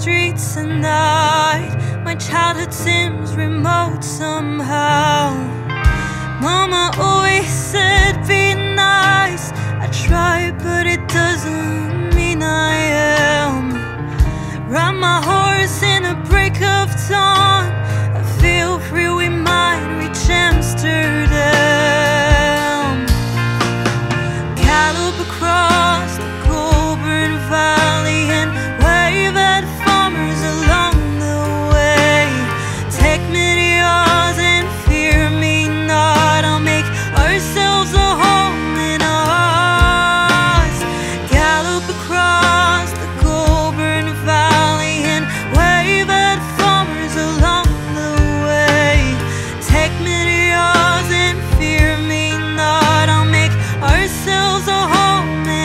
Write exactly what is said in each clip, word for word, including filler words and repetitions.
streets at night. My childhood seems remote somehow. Mama always said be nice. I try but it doesn't mean I am. Ride my horse in a break of dawn. I feel free, we might reach Amsterdam. Gallop across the Goulburn Valley and wave at farmers along the way. Take me to yours and fear me not. I'll make ourselves a home in ours. Gallop across the Goulburn Valley and wave at farmers along the way. Take me to yours and fear me not. I'll make ourselves a home in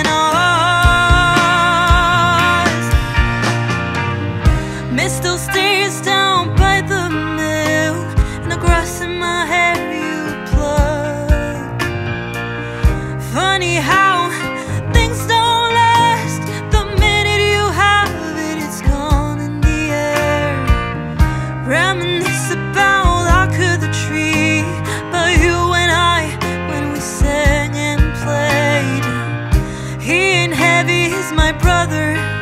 ours. Mist still stays down by the mill, and the grass in my hair you pluck. Funny how things don't last. The minute you have it, it's gone in the air. Reminisce about Lock of the Tree, but you and I, when we sang and played. He ain't heavy, he's my brother.